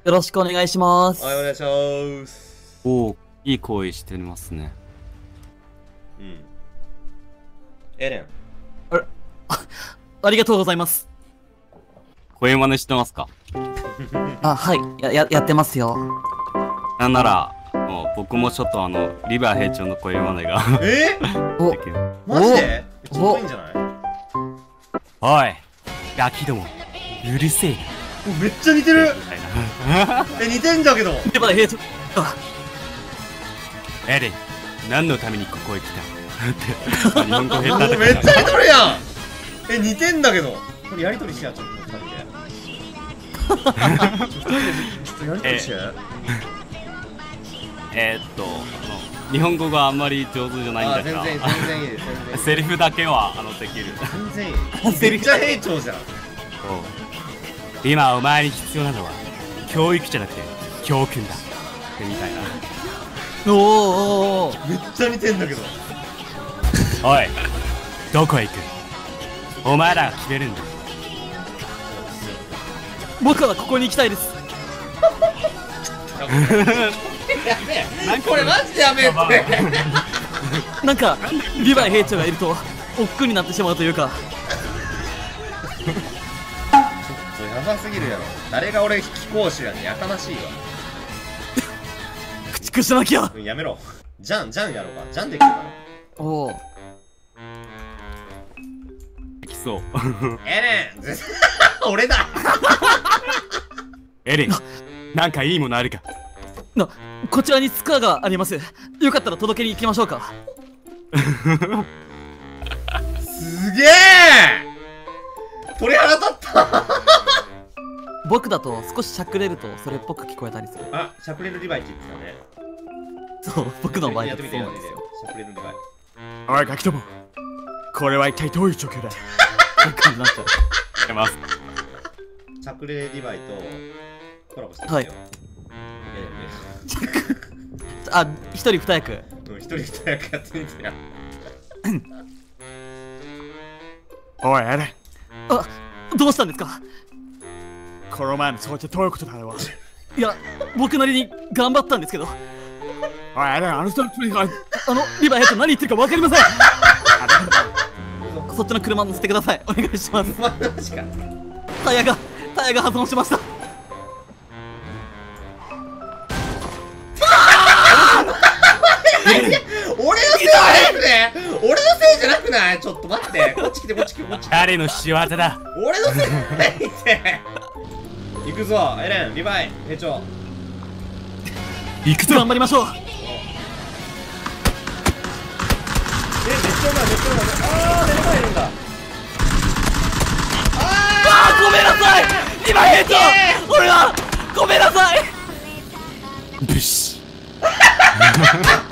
よろしくお願いします。 はい、お願いします。 おお、いい声してますね。 うん。エレン。 ありがとうございます。 声真似してますか？ あ、はい。やってますよ。 なんなら、もう僕もちょっとリバー兵長の声真似がお、 できる。 マジでちょっといいんじゃない？ おい、ガキども、うるせえお、めっちゃ似てる。 な。みたいな。 似てんだけど。 では兵長。あ、 エレン、何のためにここへ来たって。日本語下手だから。 めっちゃ似とるやん。似てんだけど。これやりとりしや、ちょっと2人で。ちょっとやりとりしや。 日本語があんまり上手じゃないんだから。 全然いいです。全然いい。 セリフだけはできる。 全然いい。めっちゃ兵長じゃん。 今お前に必要なのは教育じゃなくて教訓だみたいな。 おー。 めっちゃ似てんだけど。 おい、どこへ行く？お前らが決めるんだ。 僕はここに行きたいです。 やべえ。これマジでやべえって。 なんかリヴァイ兵長がいると億劫になってしまうというか。 ちょっとやばすぎるやろ。誰が俺貴公子やねん。やかましいわ。 駆逐しなきゃ。 やめろ。ジャンやろうか。ジャンできるかな。 おお。 できそう。 エレン俺だ。 エレン、なんかいいものあるか？ こちらにスコアがあります。よかったら届けに行きましょうか。 すげえ。鳥肌立った。 僕だと少ししゃくれるとそれっぽく聞こえたりする。 あ、しゃくれるリヴァイって言ってたね。 そう、僕の場合やってみてよ。 だとそうなんですよ。 しゃくれるリヴァイ。 おいガキども、これは一体どういう状況だ？ そう感じになっちゃう。 出ます。 しゃくれリヴァイとコラボしてみはいてよ。 あ、一人二役。 一人二役やってみてよ。 おいエレン、 あ、どうしたんですか？ この前のそうってどういうことだよ。 いや、僕なりに頑張ったんですけど。 おいエレン、人のつもりが。 リヴァイ兵長何言ってるか分かりません。そっちの車乗せてください。お願いします。 マジか。 タイヤが破損しました。 俺のせいじゃなくね？俺のせいじゃなくない？ちょっと待って。こっち来て。 誰の仕業だ？ 俺のせいじゃないって。行くぞ、エレン、リヴァイ、兵長。 行くぞ。 頑張りましょう。 めっちゃうまい。あー、目の前いるんだ。 ごめんなさい。リヴァイ兵長、俺はごめんなさい。 ブシ。